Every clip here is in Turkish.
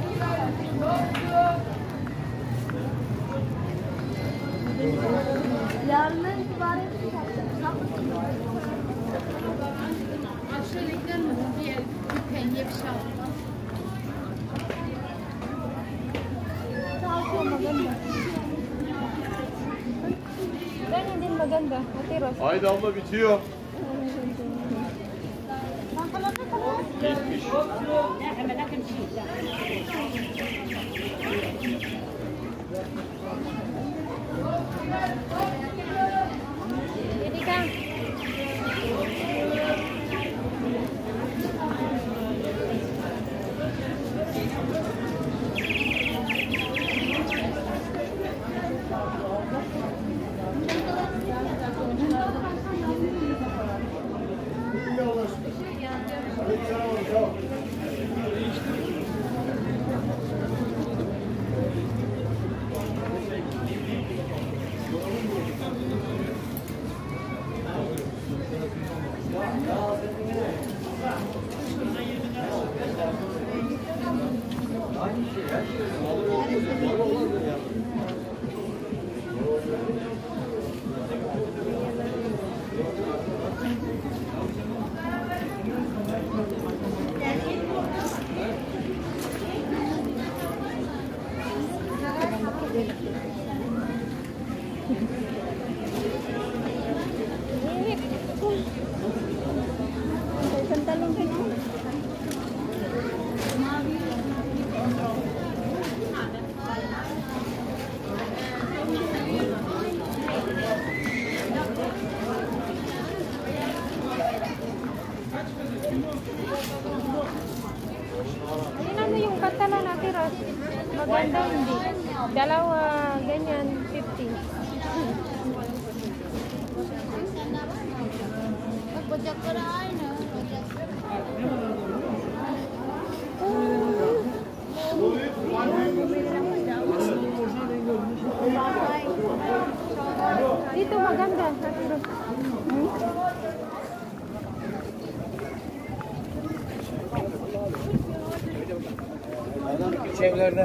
Yarın itibaren Aşağıdakiler mi? Bir penye bir şey aldım. Ben indim maganda. Matiros. Haydi abla bitiyor. Bitmiş. Jadi kan. Tingnan mo yung kanta na natiros. Maganda hindi. Dalawa, ganyan, 50. Bacak da aynı. Dito maganda, natiros. Çevlerde.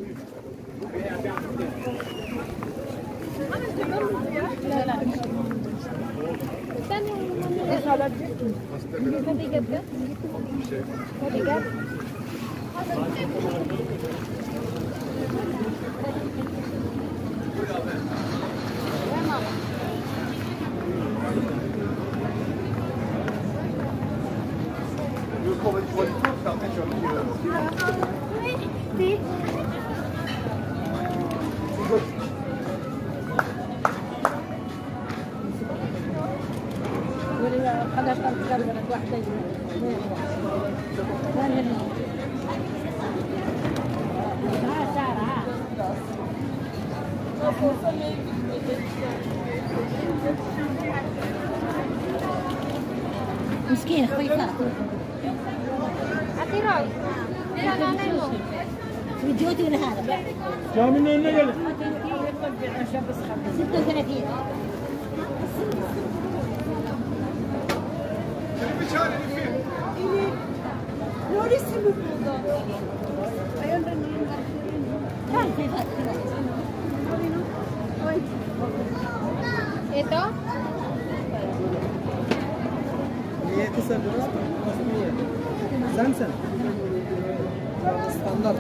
Saan yung mabigat ka? Mabigat? مسكين خفيفة Ate Roy, yan nanay mo. فيديوتي ولا هذا Caminin önüne gelin. 36 كان في فترة Ito? Niye kısa biraz? Niye? Sen. Standart.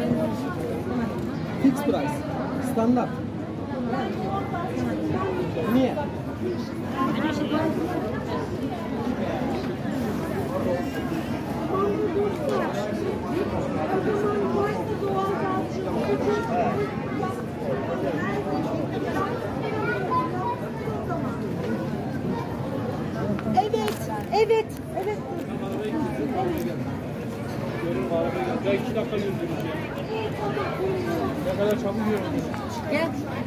Fix price. Standart. Niye? Evet. Görün arabayı. Ya 2 dakika yürüdünüz ya. Ne kadar çabuk yürüdünüz. Gel.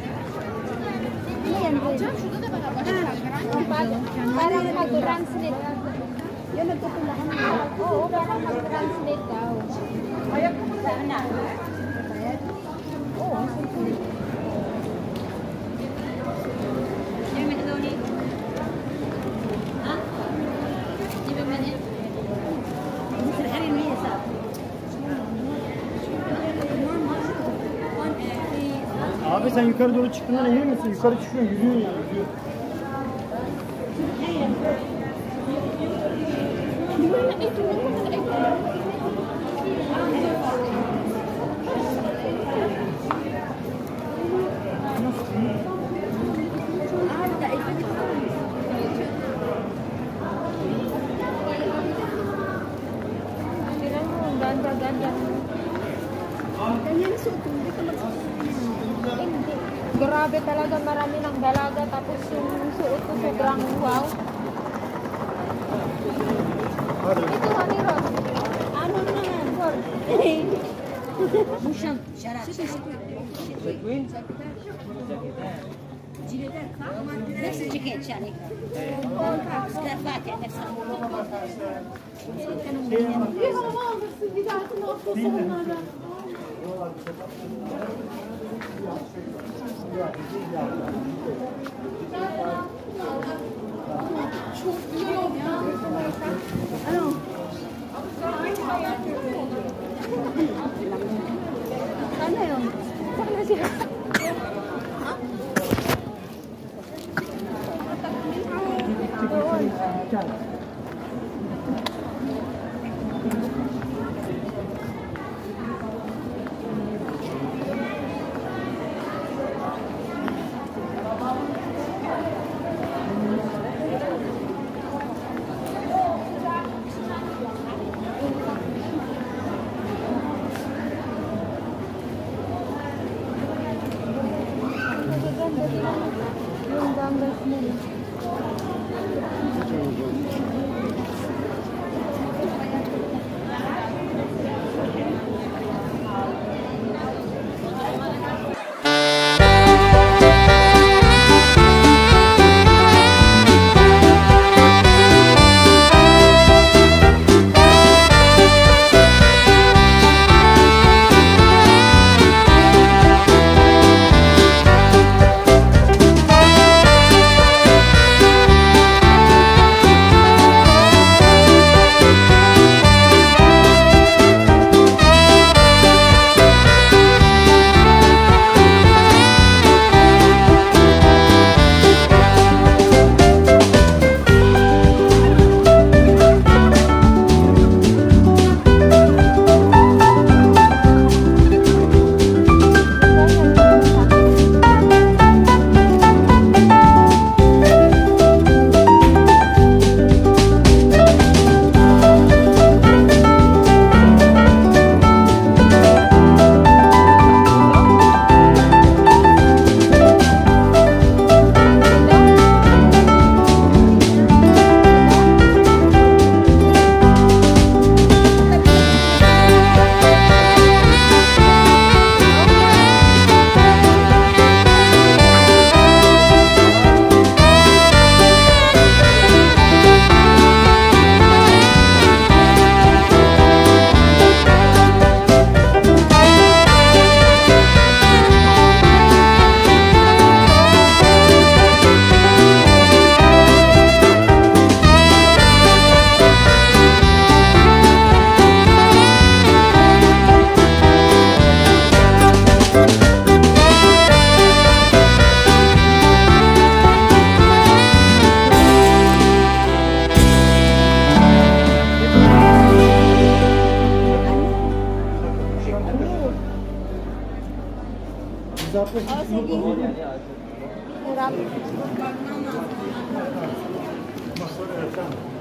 Şurada da bana başka. Parang mag-translate. Yun, nagtutulakan mo. Oo, parang mag-translate daw. Ayak mo na. Oo. Abi sen yukarı doğru çıktığında eğilir misin? Yukarı çıkıyorsun, yürüyorsun yani. Yürüyor. Tingnan mo, ang ganda-ganda. Grabe talaga, marami ng dalaga. Tapos yung suot ko sobrang wow. Ito, Honey Rose. Ano naman? Muşam, şarap. Nefsi ceket yani. Skafate, nefsi. Ano yun? Sana sila. Doon. Magaganda sila. Yung gambas nila. Hirap.